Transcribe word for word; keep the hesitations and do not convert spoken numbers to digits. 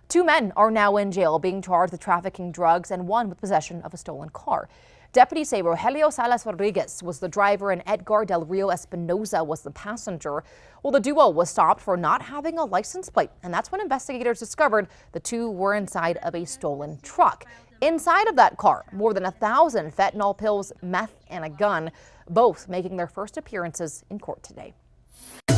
Two men are now in jail being charged with trafficking drugs and one with possession of a stolen car. Deputies say Rogelio Salas Rodriguez was the driver and Edgar Del Rio Espinoza was the passenger. Well, the duo was stopped for not having a license plate, and that's when investigators discovered the two were inside of a stolen truck. Inside of that car, more than a thousand fentanyl pills, meth, and a gun, both making their first appearances in court today.